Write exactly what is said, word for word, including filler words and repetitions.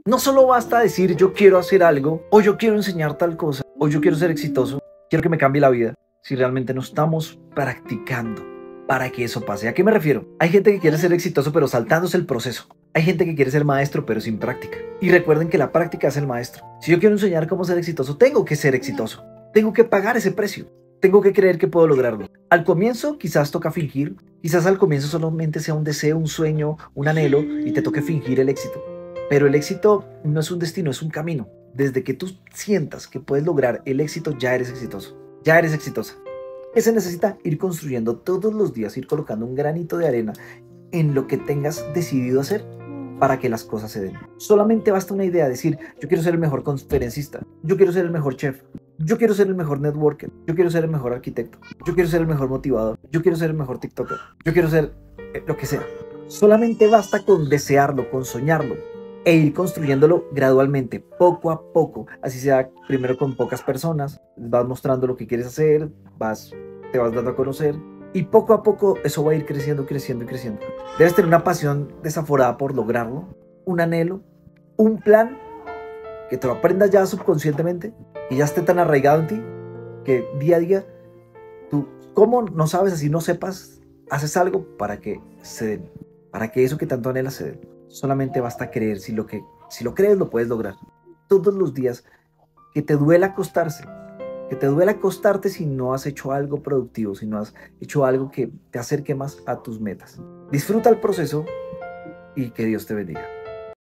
No solo basta decir yo quiero hacer algo, o yo quiero enseñar tal cosa, o yo quiero ser exitoso, quiero que me cambie la vida, si realmente no estamos practicando para que eso pase. ¿A qué me refiero? Hay gente que quiere ser exitoso pero saltándose el proceso. Hay gente que quiere ser maestro pero sin práctica. Y recuerden que la práctica es el maestro. Si yo quiero enseñar cómo ser exitoso, tengo que ser exitoso. Tengo que pagar ese precio. Tengo que creer que puedo lograrlo. Al comienzo quizás toca fingir. Quizás al comienzo solamente sea un deseo, un sueño, un anhelo y te toque fingir el éxito. Pero el éxito no es un destino, es un camino. Desde que tú sientas que puedes lograr el éxito, ya eres exitoso. Ya eres exitosa. ¿Qué se necesita? Ir construyendo todos los días, ir colocando un granito de arena en lo que tengas decidido hacer para que las cosas se den. Solamente basta una idea, decir, yo quiero ser el mejor conferencista, yo quiero ser el mejor chef, yo quiero ser el mejor networker, yo quiero ser el mejor arquitecto, yo quiero ser el mejor motivador, yo quiero ser el mejor tiktoker, yo quiero ser eh, lo que sea. Solamente basta con desearlo, con soñarlo e ir construyéndolo gradualmente, poco a poco, así sea primero con pocas personas, vas mostrando lo que quieres hacer, vas, te vas dando a conocer y poco a poco eso va a ir creciendo, creciendo y creciendo. Debes tener una pasión desaforada por lograrlo, un anhelo, un plan que te lo aprendas ya subconscientemente y ya esté tan arraigado en ti que día a día tú, ¿cómo no sabes? Así no sepas, haces algo para que se den, para que eso que tanto anhelas se den. Solamente basta creer, si lo, que, si lo crees lo puedes lograr. Todos los días, que te duela acostarse, que te duela acostarte si no has hecho algo productivo, si no has hecho algo que te acerque más a tus metas. Disfruta el proceso y que Dios te bendiga.